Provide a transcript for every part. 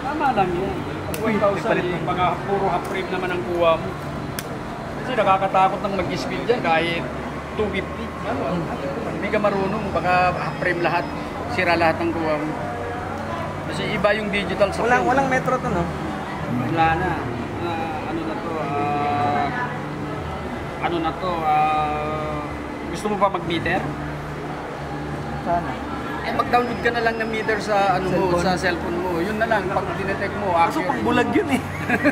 Tama lang yan. 1,000, baka puro half frame naman ang kuha mo. Kasi nakakatakot ng mag-spill dyan kahit 250. Hindi ka marunong, baka half frame lahat, sira lahat ng kuha mo. Kasi iba yung digital sa phone. Walang metro to, no? Wala na. Gusto mo pa mag-meter? Sana. Eh, mag-download ka na lang ng meter sa sa cellphone mo. Yun na lang, pag dinetect mo. Kaso pang bulag yun eh.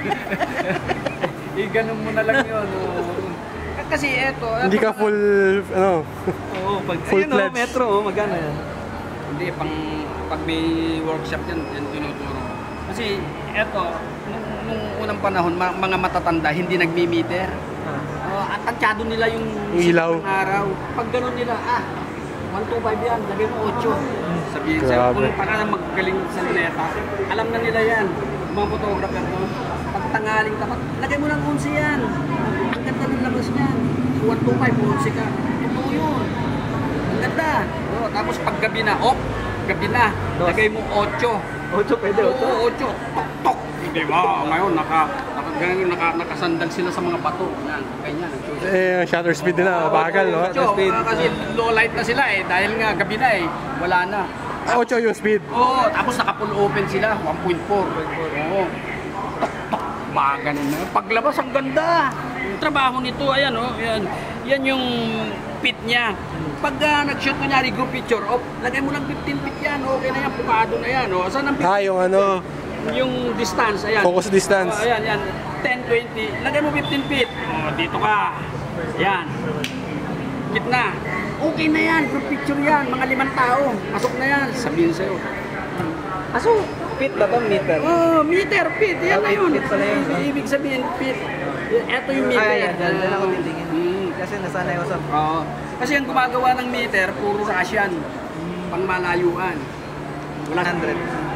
Ganun mo na lang yun. Kasi eto. Hindi ka full, Oo, pag full pledge. metro, magkano yan? Hindi, pag may workshop yan tinuturo. Kasi eto, nung unang panahon, mga matatanda, hindi nagmi-meter. At tansyado nila yung ilaw ng araw. Pag gano'n nila, 125 yan, lagay mo 8. Sabihin sa'yo, kung para magaling sa luneta, alam na nila yan. Mga photographer no? Pag tangaling tapat, lagay mo ng 11 yan. Ang ganda ng labas niyan. 125, 11 ka. Totoo yun. Ang ganda. Tapos pag gabi na, gabi na, lagay mo 8. 8 pwede, 8? Oo, 8. Tok-tok. Diba? Ngayon, nakasandal sila sa mga bato. Yan, ganyan. Eh, shutter speed nila, bagal, no? Kasi low light na sila eh, dahil nga gabi na eh, wala na. 8 yung speed. Oo, tapos naka-full open sila, 1.4. Oo. Tok-tok, ganun na. Paglabas, ang ganda. Yung trabaho nito, ayan oh, yan yung pit niya. Pag nag-shoot kunyari group picture, lagay mo lang 15 feet yan, okay na yan, pukado na yan. Saan ang 15? Yung yung distance, ayan. Focus distance. Ayan, 10, 20. Lagay mo 15 feet. Dito ka. Ayan. Gitna. Okay na yan. Group picture yan. Mga 5 tao. Pasok na yan. Sabihin sa'yo. Aso, feet ba ito? Meter? Meter, feet. Yan na yun. Feet pala yun. Ibig sabihin, feet. Ito yung meter. Ayan. Diyan ako titingin. Kasi nasanay ako sa... Kasi ang gumagawa ng meter, puro Russian. Pangmalayuan. Wala 100.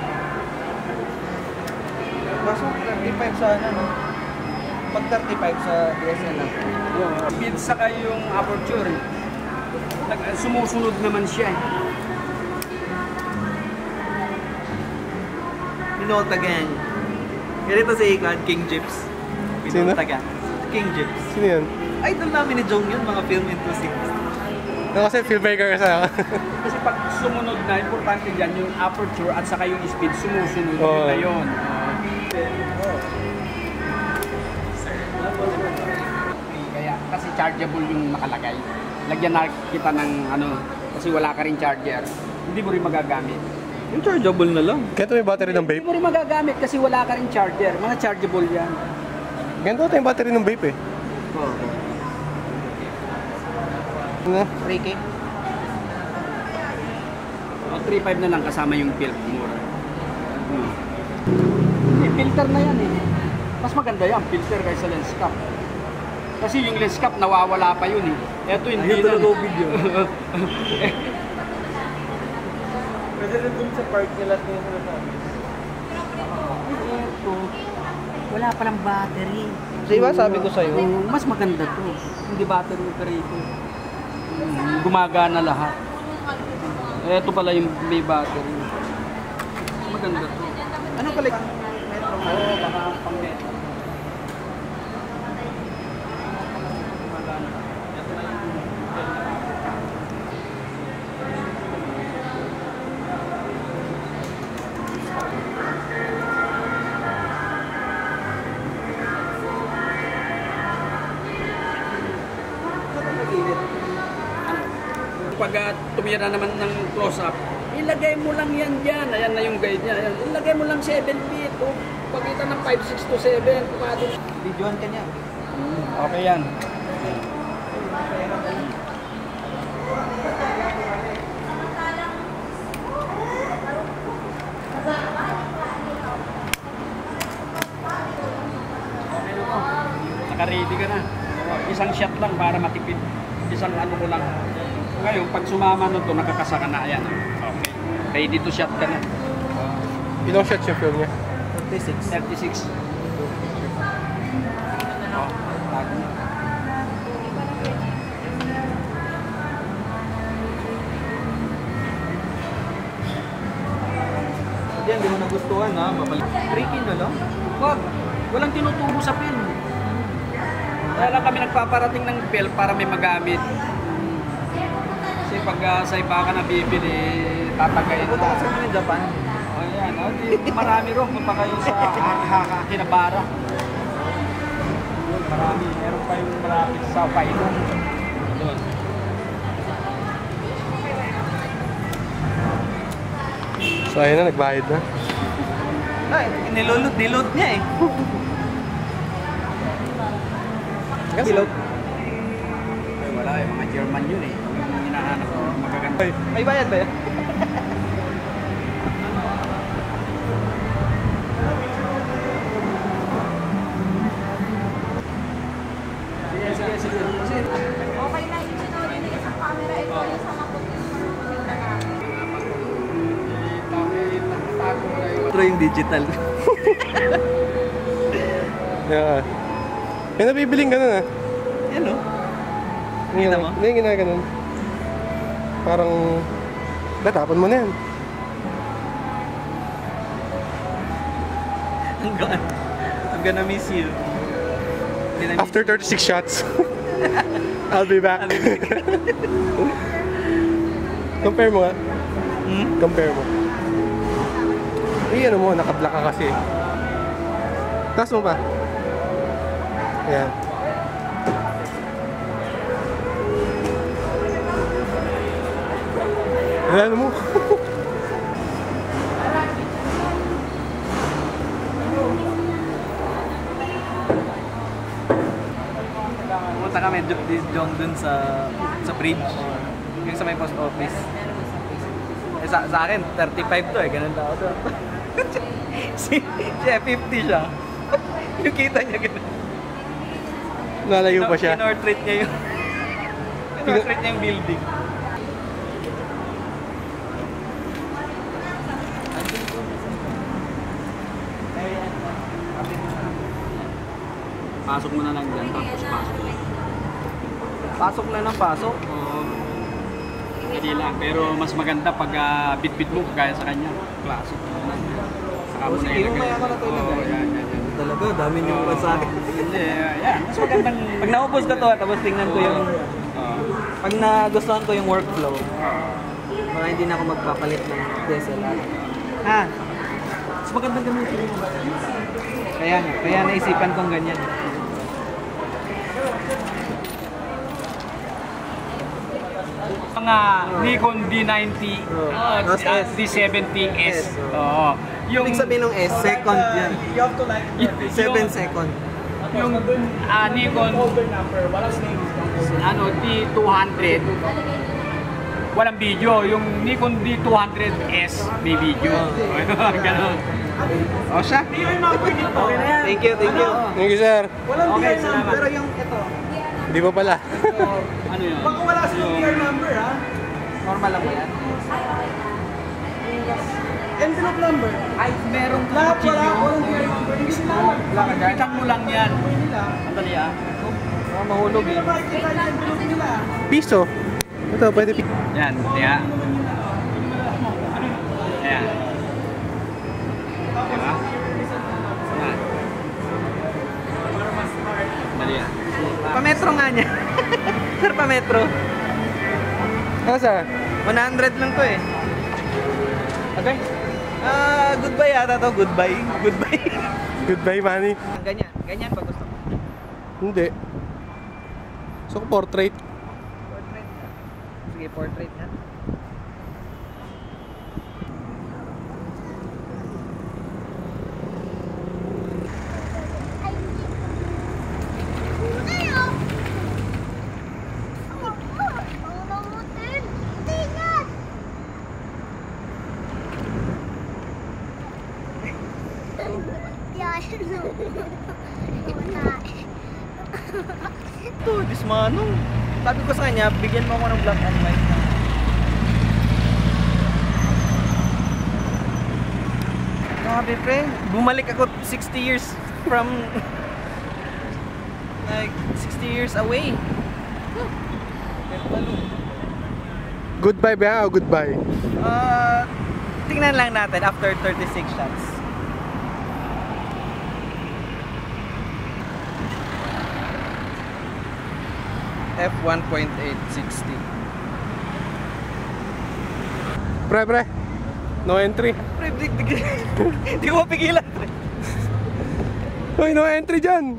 Kaso 35 sa no? Pag 35 sa DSLR. Speed saka yung aperture. Sumusunod naman siya. Minolta Gang. Ganito si Ikan, King Jips. Minolta Gang. King Jips. Sino yan? Idol namin ni Jong yun, mga film enthusiasts. Kasi filmmaker kasi ako. Kasi pag sumunod na, importante dyan yung aperture at saka yung speed sumusunod. Yun na yun. Kaya kasi chargeable yung nakalagay. Lagyan na kita ng kasi wala ka rin charger. Hindi mo rin magagamit. Yung chargeable na lang. Ganito may battery ng vape. Hindi mo rin magagamit kasi wala ka rin charger. Mga chargeable yan. Ganito ito yung battery ng vape eh. Ano? 3K? 3.5 na lang kasama yung filter. Filter na yan eh. Mas maganda yan, filter kaysa lens cap. Kasi yung lens cap nawawala pa yun eh. Ito hindi na. Ito na video. Pwede rin dun sa park nila ito. Ito. Wala palang battery. So iba sabi ko sa'yo. Mas maganda to. Hindi battery operated. Gumagana lahat. Ito pala yung may battery. Maganda to. Anong kalit? Metro mo? Oo, baka pang metro. Pag tumira naman ng close-up, ilagay mo lang yan dyan. Ayan na yung guide niya. Ayan. Ilagay mo lang 7 feet. Pagkita ng 5, 6 to 7. Videoan ka niya. Okay yan. Naka-ready ka na. Isang shot lang para matipid. Isang ko lang. Ngayon, pag sumama nun to, nakakasa ka na. Ayan. Okay. Ready to shot ka na. Ilang shots yung film niya? 36. Bago na. yan, di mo nagustuhan ha. Babalik. 3 kilo lang? Wag, walang tinutubo sa pin. Kaya lang kami nagpaparating ng bell para may magamit. Kasi pag sa iba ka na bibili, tatagayin Punta mo. ka sa mga Japan. O yan, o, marami rin. Punta kayo sa Kinabara. Marami. Meron pa yung malapit sa Pailong. Doon. So ayun na, nagbayad na. Ay, nilulod niya eh. Bilog. Ay, wala yung mga German yun eh. Yung hinahanap ko, magaganda. May bayad ba yan? Sige. Okay na yung sinuri ng isang camera. Ito yung sa maputi. Pero yung digital. Yeah. May nabibiling ganun ah. Yan o. Hindi mo? Hindi ginaganon. Parang, tapon mo na yan. I'm gonna miss you. After 36 shots, I'll be back. Compare mo nga. Compare mo. Ay, ano mo, nakablock ka kasi. Taas mo pa. Ayan. Ayan mo. Pumunta kami Jong dun sa bridge. Yung sa may post office. Eh, sa akin, 35 to eh. Ganun tao to. siya, 50 siya. Yung kita niya ganun. Nalayo pa siya. Pinortrait niya yung... Pinortrait niya yung building. Pasok mo na lang dyan, tapos pasok. Pasok na ng pasok. Oo. Hindi lang, pero mas maganda pag bit-bit mo kagaya sa kanya. Classic. Saka mo na Sige, ilagay. mamaya ko na ito ilagay. Oo, yan. Talaga, dami niyo pa sa akin. Hindi, yan. Mas magandang... Pag naubos ko to, tapos tingnan ko yung... Pag nagustuhan ko yung workflow, baka hindi na ako magpapalit ng DSLR. Ha? Mas magandang gamitin yun. Kaya naisipan kong ganyan. Mga Nikon D90, Tapos S. D70S. S, Oo. Yung Ibig sabihin ng S, second yan. 7 second. yung Nikon D200 walang video. Yung Nikon D200S may video. Ganon. O siya. Okay na yan. Thank you. Thank you, sir. Okay, salamat. Pero yung ito, Hindi pa pala. Ano yun? baka wala sa PR number ha? Normal lang ba yan? Envelope number? Ay, merong kutsilyo. Wala ka dyan. Itak mo lang yan. Andali ah. Mahulog eh. Piso. Ito, pwede piso. Yan, kaya. Ayan. Diba? Yan. Dali ah. Pa-metro nga niya. Sir, pa-metro. Ano sir? 100 lang to eh. Okay. Goodbye yata to. Goodbye. Goodbye, Manny. Ganyan pa gusto mo. Hindi. So, portrait. Portrait. Sige, portrait na. Ito, dismanong. Sabi ko sa kanya, bigyan mo ako ng black and white. Grabe pre, bumalik ako 60 years from like 60 years away. Goodbye ba o goodbye? tingnan lang natin after 36 shots. F1.860. Pre. No entry. Pre, di ko mapigilan. Uy, no entry dyan.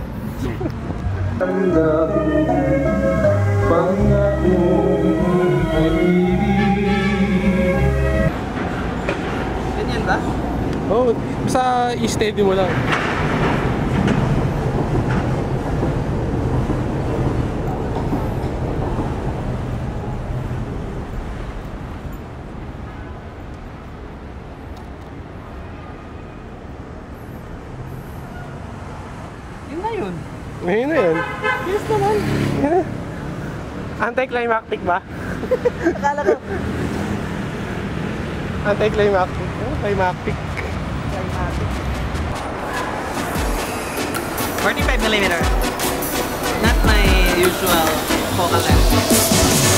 Ganyan ba? Oh, sa i-steady mo lang. Yun na yun. Ngayon na yun. Yes naman. Anti-climactic ba? Akala ko. Anti-climactic. Climactic. 45mm. Not my usual focal length.